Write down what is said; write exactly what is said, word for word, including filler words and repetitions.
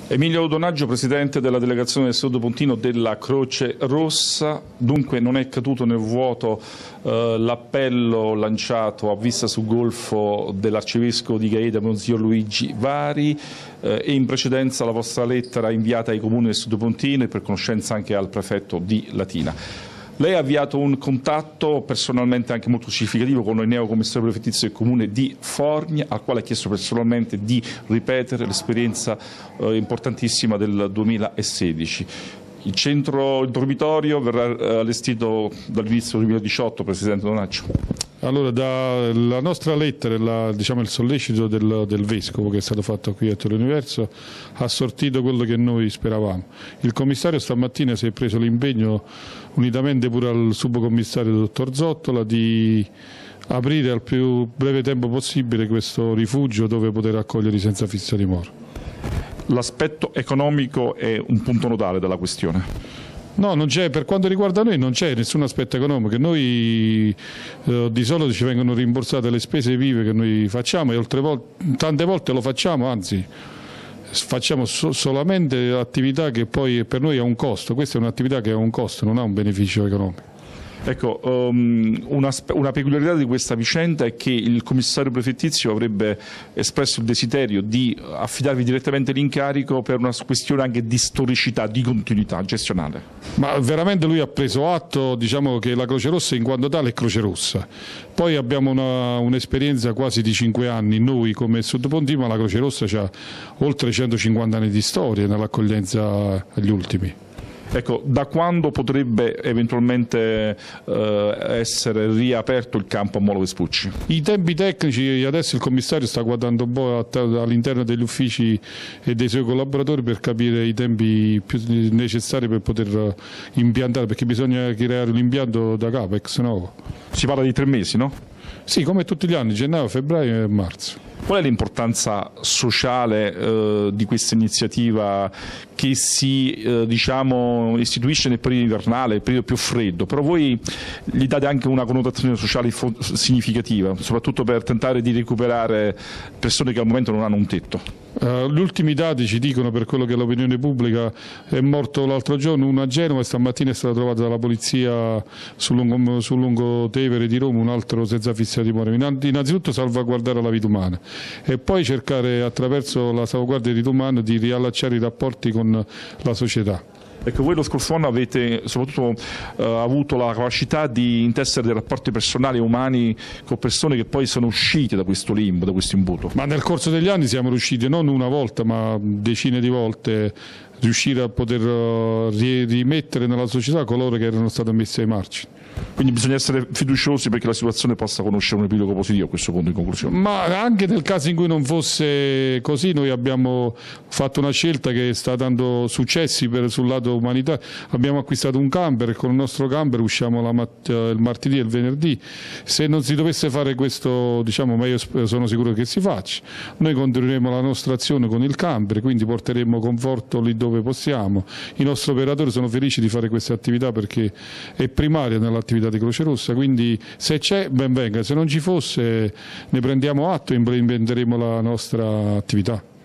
Emilio Donaggio, presidente della delegazione del Sud Pontino della Croce Rossa. Dunque non è caduto nel vuoto eh, l'appello lanciato a vista sul golfo dell'arcivescovo di Gaeta, Monsignor Luigi Vari, eh, e in precedenza la vostra lettera inviata ai comuni del Sud Pontino e per conoscenza anche al prefetto di Latina. Lei ha avviato un contatto personalmente anche molto significativo con il neocommissario prefettizio del comune di Formia, al quale ha chiesto personalmente di ripetere l'esperienza eh, importantissima del duemilasedici. Il centro, il dormitorio verrà allestito dall'inizio del duemiladiciotto, Presidente Donaggio. Allora, dalla nostra lettera, la, diciamo, il sollecito del, del Vescovo che è stato fatto qui a Torre Universo ha sortito quello che noi speravamo. Il commissario stamattina si è preso l'impegno, unitamente pure al subcommissario dottor Zottola, di aprire al più breve tempo possibile questo rifugio dove poter accogliere i senza fissa dimora. L'aspetto economico è un punto nodale della questione. No, non c'è, per quanto riguarda noi non c'è nessun aspetto economico. Noi eh, di solito ci vengono rimborsate le spese vive che noi facciamo e oltre volte, tante volte lo facciamo, anzi facciamo so solamente attività che poi per noi ha un costo. Questa è un'attività che ha un costo, non ha un beneficio economico. Ecco, um, una, una peculiarità di questa vicenda è che il commissario prefettizio avrebbe espresso il desiderio di affidarvi direttamente l'incarico per una questione anche di storicità, di continuità gestionale. Ma veramente lui ha preso atto, diciamo, che la Croce Rossa in quanto tale è Croce Rossa. Poi abbiamo un'esperienza un quasi di cinque anni, noi come Sud Pontino, ma la Croce Rossa ha oltre centocinquanta anni di storia nell'accoglienza agli ultimi. Ecco, da quando potrebbe eventualmente eh, essere riaperto il campo a Molo Vespucci? I tempi tecnici, adesso il commissario sta guardando un po' all'interno degli uffici e dei suoi collaboratori per capire i tempi più necessari per poter impiantare, perché bisogna creare un impianto da capo, ex novo. Si parla di tre mesi, no? Sì, come tutti gli anni, gennaio, febbraio e marzo. Qual è l'importanza sociale eh, di questa iniziativa che si eh, diciamo, istituisce nel periodo invernale, il periodo più freddo, però voi gli date anche una connotazione sociale significativa, soprattutto per tentare di recuperare persone che al momento non hanno un tetto? Uh, gli ultimi dati ci dicono, per quello che è l'opinione pubblica, è morto l'altro giorno uno a Genova e stamattina è stato trovato dalla polizia sul lungo, sul lungo Tevere di Roma un altro senza fissa dimora. Innanzitutto salvaguardare la vita umana e poi cercare attraverso la salvaguardia di vita umana di riallacciare i rapporti con la società. Ecco, voi lo scorso anno avete soprattutto eh, avuto la capacità di intessere dei rapporti personali e umani con persone che poi sono uscite da questo limbo, da questo imbuto. Ma nel corso degli anni siamo riusciti, non una volta ma decine di volte, riuscire a poter uh, rimettere nella società coloro che erano stati messi ai margini. Quindi bisogna essere fiduciosi perché la situazione possa conoscere un epilogo positivo a questo punto, in conclusione. Ma anche nel caso in cui non fosse così, noi abbiamo fatto una scelta che sta dando successi per, sul lato umanità. Abbiamo acquistato un camper e con il nostro camper usciamo la mat il martedì e il venerdì. Se non si dovesse fare questo, diciamo, ma io sono sicuro che si faccia, noi continueremo la nostra azione con il camper, quindi porteremo conforto lì dove possiamo. I nostri operatori sono felici di fare questa attività perché è primaria nell'attività di Croce Rossa, quindi se c'è ben venga, se non ci fosse ne prendiamo atto e implementeremo la nostra attività.